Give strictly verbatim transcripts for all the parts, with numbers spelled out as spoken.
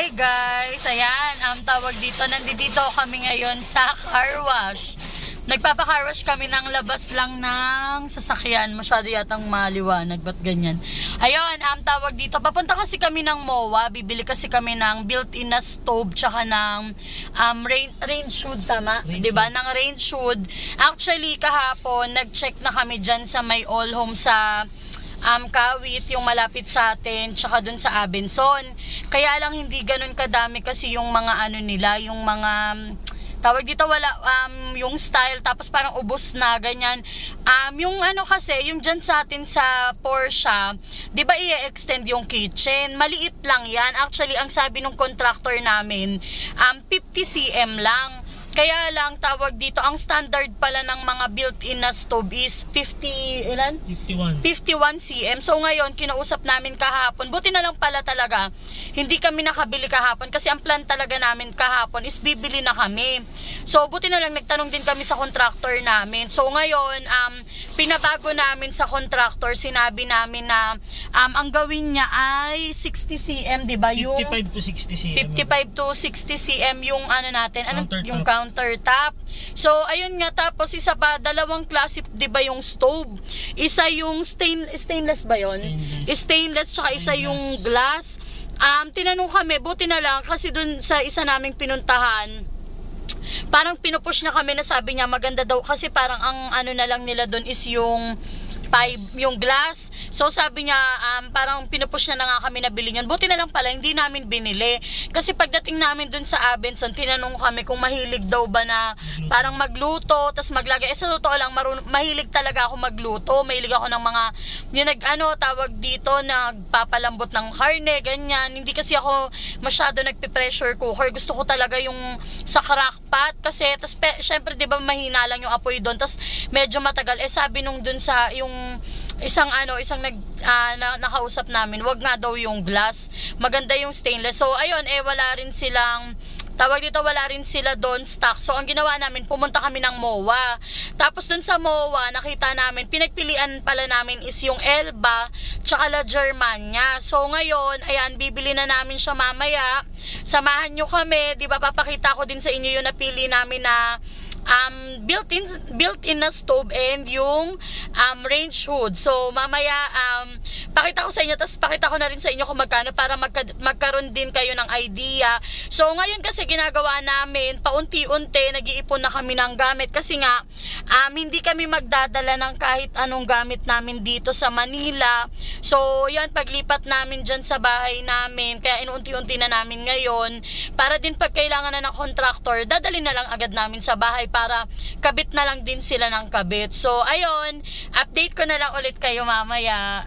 Hi guys! Ayan, ang tawag dito, nandito kami ngayon sa car wash. Nagpapa-car wash kami ng labas lang ng sasakyan. Masyado yatang maliwanag, ba't ganyan? Ayun, ang tawag dito, papunta kasi kami ng M O A. Bibili kasi kami ng built-in na stove tsaka ng um, rain, range hood, tama? Diba? Ng range hood. Actually, kahapon, nag-check na kami dyan sa may all home sa Um, Kawit, yung malapit sa atin, tsaka dun sa Abenson. Kaya lang hindi ganun kadami kasi yung mga ano nila, yung mga tawag dito, wala um, yung style, tapos parang ubos na, ganyan. Um, yung ano kasi, yung dyan sa atin sa Porsche, di ba i-extend yung kitchen? Maliit lang yan. Actually, ang sabi ng contractor namin, um, fifty centimeters lang. Kaya lang, tawag dito, ang standard pala ng mga built-in na stove is fifty, ilan? fifty-one. fifty-one centimeters. So ngayon, kinausap namin kahapon. Buti na lang pala talaga, hindi kami nakabili kahapon kasi ang plan talaga namin kahapon is bibili na kami. So buti na lang, nagtanong din kami sa contractor namin. So ngayon, um, pinabago namin sa contractor, sinabi namin na um, ang gawin niya ay sixty centimeters, di ba? Yung fifty-five to sixty centimeters. fifty-five to sixty centimeters yung ano natin, ano, yung countertop. countertop. So, ayun nga, tapos isa pa, dalawang klase, di ba, yung stove. Isa yung stain, stainless ba yun? Stainless. Stainless, tsaka isa Stainless. yung glass. Um, tinanong kami, buti na lang, kasi dun sa isa naming pinuntahan, parang pinupush na kami na sabi niya, maganda daw, kasi parang ang ano na lang nila dun is yung pipe, yung glass. So sabi niya, um, parang pinupush na na nga kami na bilhin yun. Buti na lang pala, hindi namin binili. Kasi pagdating namin dun sa Abenson, tinanong kami kung mahilig daw ba na magluto. Parang magluto, tas maglagay. Eh sa totoo lang, marun mahilig talaga ako magluto. Mahilig ako ng mga, yung nag, ano, tawag dito, nagpapalambot ng karne, ganyan. Hindi kasi ako masyado nagpe-pressure cooker. Gusto ko talaga yung sa crack pot. Kasi, tas syempre, di ba, mahina lang yung apoy doon. Tas medyo matagal. Eh sabi nung dun sa, yung isang ano, isang nag uh, na, nakausap namin, wag nga daw yung glass, maganda yung stainless. So ayun, eh wala rin silang tawag dito, wala rin sila doon stock. So ang ginawa namin, pumunta kami ng M O A. Tapos doon sa M O A, nakita namin, pinagpilian pala namin is yung Elba tsaka La Germania. So ngayon, ayan, bibili na namin siya mamaya. Samahan nyo kami, di ba, papakita ko din sa inyo yung napili namin na um, built-in built-in na stove and yung um, range hood. So mamaya um, pakita ko sa inyo, tapos pakita ko na rin sa inyo kung magkano para magka magkaroon din kayo ng idea. So ngayon kasi ginagawa namin, paunti-unti nag-iipon na kami ng gamit kasi nga um, hindi kami magdadala ng kahit anong gamit namin dito sa Manila. So yan, paglipat namin dyan sa bahay namin, kaya inuunti-unti na namin ngayon para din pag kailangan na ng contractor, dadali na lang agad namin sa bahay para kabit na lang din sila ng kabit. So ayun, update ko na lang ulit kayo mamaya.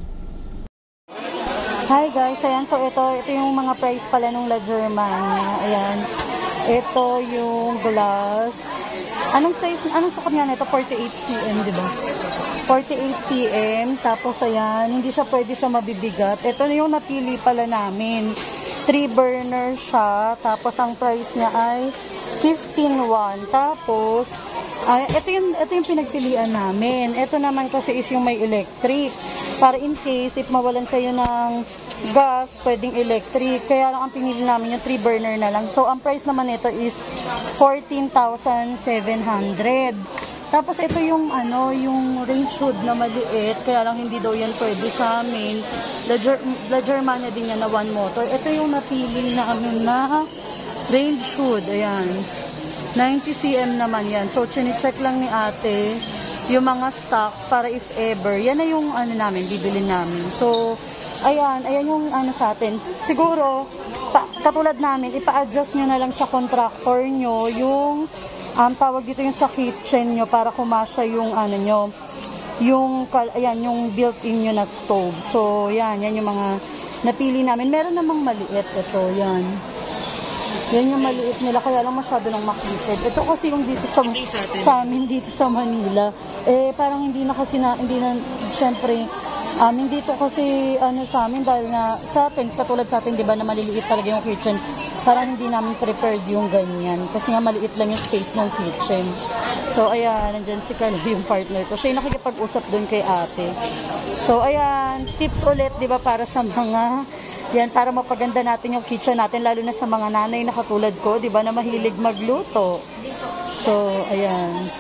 Hi guys, ayan, so ito, ito yung mga price pala nung La Germania. Ayan, ito yung glass. Anong size, anong sukat nga nito? forty-eight centimeters, di ba? forty-eight centimeters, tapos ayan, hindi siya pwede sa mabibigat. Ito na yung napili pala namin. three burner siya, tapos ang price niya ay fifteen one. Tapos, ay, ito yung, ito yung pinagpilian namin. Ito naman kasi is yung may electric. Para in case, if mawalan kayo ng gas, pwedeng electric. Kaya lang ang pinili namin yung three burner na lang. So, ang price naman nito is fourteen thousand seven hundred. Tapos, ito yung, ano, yung range hood na maliit. Kaya lang hindi daw yan pwede sa amin. La, Ger La Germania din yan na one motor. Ito yung napili na, ano, na range hood. Ayan. ninety centimeters naman yan. So, chine-check lang ni ate yung mga stock para if ever. Yan na yung ano namin, bibili namin. So, ayan, ayan yung ano sa atin. Siguro, pa, katulad namin, ipa-adjust nyo na lang sa contractor nyo yung, um, tawag dito yung sa kitchen nyo para kumasya yung ano nyo, yung, ayan, yung built-in nyo na stove. So, yan, yan yung mga napili namin. Meron namang maliit ito, yan. Yan yung maliit nila, kaya lang masyado nang makitid. Ito kasi yung dito sa, sa amin, dito sa Manila. Eh, parang hindi na kasi na, hindi na, syempre, um, hindi to kasi, ano sa amin, dahil na, sa atin, katulad sa atin, di ba, na maliliit talaga yung kitchen, parang hindi namin prepared yung ganyan. Kasi nga, maliit lang yung space ng kitchen. So, ayan, nandyan si Carlo, yung partner ko. Siya yung nakikipag-usap dun kay ate. So, ayan, tips ulit, di ba, para sa mga Yan, para mapaganda natin yung kitchen natin, lalo na sa mga nanay na katulad ko, di ba, na mahilig magluto. So, ayan.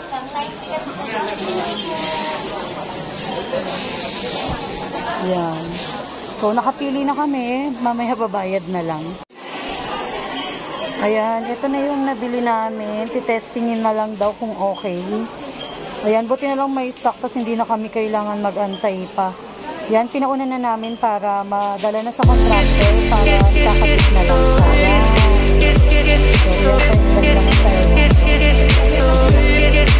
Ayan. So, nakapili na kami. Mamaya babayad na lang. Ayan, ito na yung nabili namin. Titestingin na lang daw kung okay. Ayan, buti na lang may stock tapos hindi na kami kailangan mag-antay pa. Yan, pinauna na namin para madala na sa contractor para ikakabit na lang sa ayan. So, yan, pwede lang tayo.